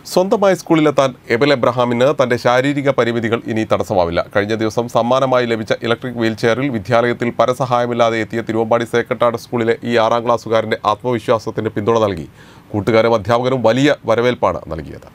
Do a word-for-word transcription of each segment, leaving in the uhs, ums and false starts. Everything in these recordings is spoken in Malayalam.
സ്വന്തമായി സ്കൂളിലെത്താൻ എബൽ എബ്രഹാമിന് തന്റെ ശാരീരിക പരിമിതികൾ ഇനി തടസ്സമാവില്ല. കഴിഞ്ഞ ദിവസം സമ്മാനമായി ലഭിച്ച ഇലക്ട്രിക് വീൽചെയറിൽ വിദ്യാലയത്തിൽ പരസഹായമില്ലാതെ എത്തിയ തിരുവമ്പാടി സേക്രട്ടാട് സ്കൂളിലെ ഈ ആറാം ക്ലാസ്സുകാരന്റെ ആത്മവിശ്വാസത്തിന് പിന്തുണ നൽകി കൂട്ടുകാരും അധ്യാപകരും വലിയ വരവേൽപ്പാണ് നൽകിയത്.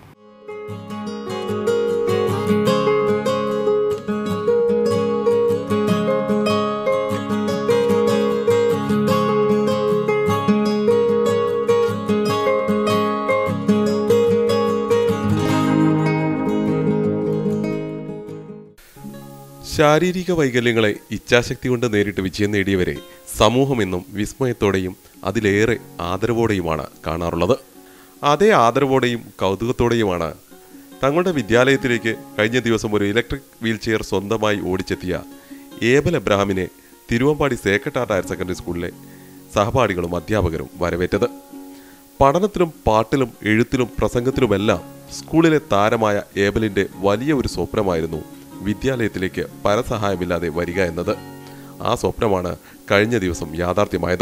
ശാരീരിക വൈകല്യങ്ങളെ ഇച്ഛാശക്തി കൊണ്ട് നേരിട്ട് വിജയം നേടിയവരെ സമൂഹമെന്നും വിസ്മയത്തോടെയും അതിലേറെ ആദരവോടെയുമാണ് കാണാറുള്ളത്. അതേ ആദരവോടെയും കൗതുകത്തോടെയുമാണ് തങ്ങളുടെ വിദ്യാലയത്തിലേക്ക് കഴിഞ്ഞ ദിവസം ഒരു ഇലക്ട്രിക് വീൽചെയർ സ്വന്തമായി ഓടിച്ചെത്തിയ എബൽ എബ്രഹാമിനെ തിരുവമ്പാടി സേക്രട്ടാട് ഹയർ സെക്കൻഡറി സ്കൂളിലെ സഹപാഠികളും അധ്യാപകരും വരവേറ്റത്. പഠനത്തിലും പാട്ടിലും എഴുത്തിലും പ്രസംഗത്തിലുമെല്ലാം സ്കൂളിലെ താരമായ എബലിൻ്റെ വലിയ ഒരു സ്വപ്നമായിരുന്നു വിദ്യാലയത്തിലേക്ക് പരസഹായമില്ലാതെ വരിക എന്നത്. ആ സ്വപ്നമാണ് കഴിഞ്ഞ ദിവസം യാഥാർത്ഥ്യമായത്.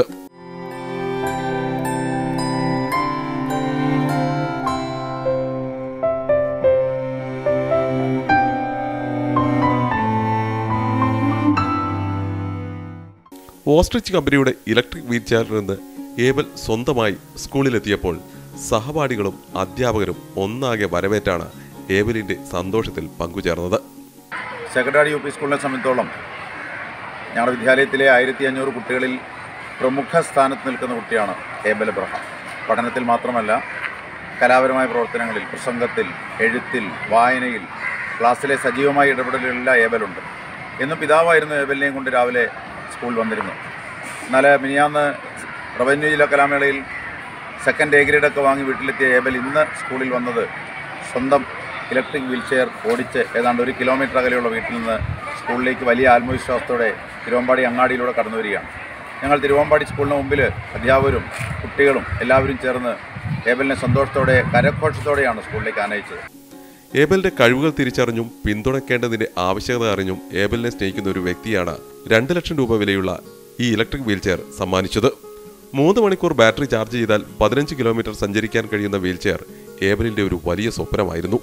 ഓസ്ട്രിച്ച് കമ്പനിയുടെ ഇലക്ട്രിക് വീൽചെയറിൽ നിന്ന് എബൽ സ്വന്തമായി സ്കൂളിലെത്തിയപ്പോൾ സഹപാഠികളും അധ്യാപകരും ഒന്നാകെ വരവേറ്റാണ് എബലിൻ്റെ സന്തോഷത്തിൽ പങ്കുചേർന്നത്. സെക്രട്ടറി യു പി സ്കൂളിനെ സംബന്ധിച്ചോളം ഞങ്ങളുടെ വിദ്യാലയത്തിലെ ആയിരത്തി അഞ്ഞൂറ് കുട്ടികളിൽ പ്രമുഖ സ്ഥാനത്ത് നിൽക്കുന്ന കുട്ടിയാണ് എബൽ എബ്രഹാം. പഠനത്തിൽ മാത്രമല്ല കലാപരമായ പ്രവർത്തനങ്ങളിൽ, പ്രസംഗത്തിൽ, എഴുത്തിൽ, വായനയിൽ, ക്ലാസ്സിലെ സജീവമായ ഇടപെടലുകളിലെല്ലാം ഏബലുണ്ട്. എന്നും പിതാവായിരുന്നു ഏബലിനെയും കൊണ്ട് രാവിലെ സ്കൂളിൽ വന്നിരുന്നു. എന്നാൽ മിനിയാന്ന് റവന്യൂ ജില്ലാ കലാമേളയിൽ സെക്കൻഡ് എ ഗ്രേഡൊക്കെ വാങ്ങി വീട്ടിലെത്തിയ ഏബൽ ഇന്ന് സ്കൂളിൽ വന്നത് സ്വന്തം ഇലക്ട്രിക് വീൽചെയർ ഓടിച്ച് ഏതാണ്ട് ഒരു കിലോമീറ്റർ അകലെയുള്ള വീട്ടിൽ നിന്ന് സ്കൂളിലേക്ക് വലിയ ആത്മവിശ്വാസത്തോടെ തിരുവമ്പാടി അങ്ങാടിയിലൂടെ കടന്നു വരികയാണ്. ഞങ്ങൾ തിരുവമ്പാടി സ്കൂളിന് മുമ്പിൽ അധ്യാപകരും കുട്ടികളും എല്ലാവരും ചേർന്ന് ഏബലിനെ സന്തോഷത്തോടെ കരഘോഷത്തോടെയാണ് സ്കൂളിലേക്ക് ആനയിച്ചത്. ഏബലിന്റെ കഴിവുകൾ തിരിച്ചറിഞ്ഞും പിന്തുണയ്ക്കേണ്ടതിന്റെ ആവശ്യകത അറിഞ്ഞും ഏബലിനെ സ്നേഹിക്കുന്ന ഒരു വ്യക്തിയാണ് രണ്ട് ലക്ഷം രൂപ വിലയുള്ള ഈ ഇലക്ട്രിക് വീൽചെയർ സമ്മാനിച്ചത്. മൂന്ന് മണിക്കൂർ ബാറ്ററി ചാർജ് ചെയ്താൽ പതിനഞ്ച് കിലോമീറ്റർ സഞ്ചരിക്കാൻ കഴിയുന്ന വീൽചെയർ ഏബലിന്റെ ഒരു വലിയ സ്വപ്നമായിരുന്നു.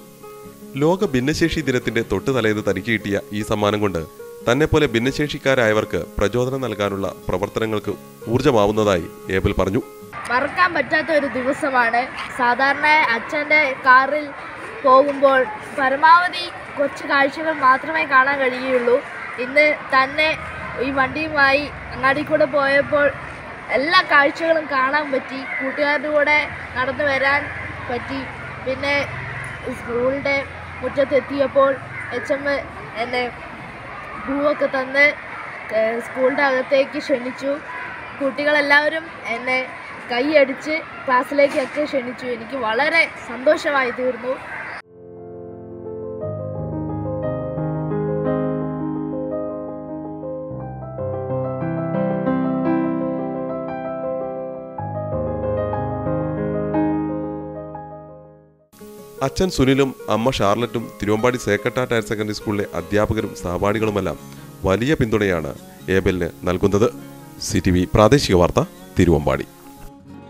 ലോക ഭിന്നശേഷി ദിനത്തിന്റെ തൊട്ട് തലേന്ന് തനിക്ക് കിട്ടിയ ഈ സമ്മാനം കൊണ്ട് തന്നെ പോലെ ഭിന്നശേഷിക്കാരായവർക്ക് പ്രചോദനം നൽകാനുള്ള പ്രവർത്തനങ്ങൾക്ക് ഊർജ്ജമാവുന്നതായി ഏബൽ പറഞ്ഞു. മറക്കാൻ പറ്റാത്ത ഒരു ദിവസമാണ്. സാധാരണ അച്ഛൻ്റെ കാറിൽ പോകുമ്പോൾ പരമാവധി കൊച്ചു കാഴ്ചകൾ മാത്രമേ കാണാൻ കഴിയുകയുള്ളൂ. ഇന്ന് തന്നെ ഈ വണ്ടിയുമായി അങ്ങാടി കൂടെ പോയപ്പോൾ എല്ലാ കാഴ്ചകളും കാണാൻ പറ്റി. കൂട്ടുകാരുടെ കൂടെ നടന്നു വരാൻ പറ്റി. പിന്നെ സ്കൂളിൻ്റെ മുറ്റത്തെത്തിയപ്പോൾ എച്ച് എം എന്നെ പൂവൊക്കെ തന്ന് സ്കൂളിൻ്റെ അകത്തേക്ക് ക്ഷണിച്ചു. കുട്ടികളെല്ലാവരും എന്നെ കൈയടിച്ച് ക്ലാസ്സിലേക്കൊക്കെ ക്ഷണിച്ചു. എനിക്ക് വളരെ സന്തോഷമായി തീർന്നു. അച്ഛൻ സുനിലും അമ്മ ഷാർലറ്റും തിരുവമ്പാടി സേക്രട്ടാട് ഹയർ സെക്കൻഡറി സ്കൂളിലെ അധ്യാപകരും സഹപാഠികളുമെല്ലാം വലിയ പിന്തുണയാണ് ഏബലിന് നൽകുന്നത്. സി ടി വി പ്രാദേശിക വാർത്ത, തിരുവമ്പാടി.